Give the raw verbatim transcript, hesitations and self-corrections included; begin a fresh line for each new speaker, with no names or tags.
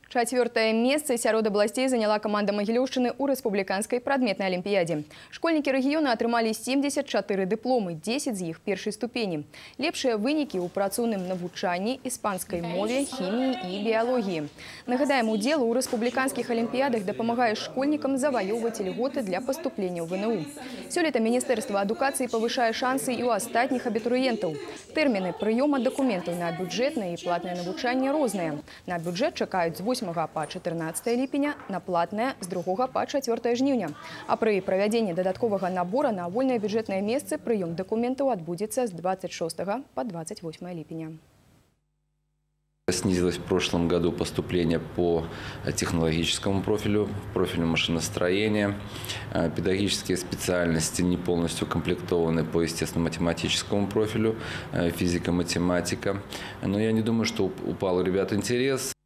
Чацвёртае месца сярод абласцей заняла каманда Магілёўшчыны ў рэспубліканскай прадметнай алімпіядзе. Школьнікі рэгіёна атрымалі семьдесят четыре дыпломы, десять з іх першай ступені. Лепшыя вынікі ў працоўным навучанні, іспанскай мове, хіміі і біялогіі. Нагадаем, удзел у рэспубліканскіх алімпіядах дапамагае школьнікам заваёўваць льготы для паступлення ў вэ эн у. Сёлета Міністэрства адукацыі павышае шансы і ў астатніх абітурыентаў. Тэрміны прыёма дакументаў на бюджэтнае і платнае навучанне розныя. На бюджэт чакаюць з восьмага па чатырнаццатае ліпеня, на платнае з другога па чацвёртае жніўня. А пры правядзенні дадатковага набора на вольныя бюджэтныя месцы прыём дакументаў адбудзецца з двадцать шостага па двадцать восьмае ліпеня.
Снизилось в прошлом году поступление по технологическому профилю, профилю машиностроения. Педагогические специальности не полностью комплектованы по естественно-математическому профилю, физика-математика. Но я не думаю, что упал у ребят интерес.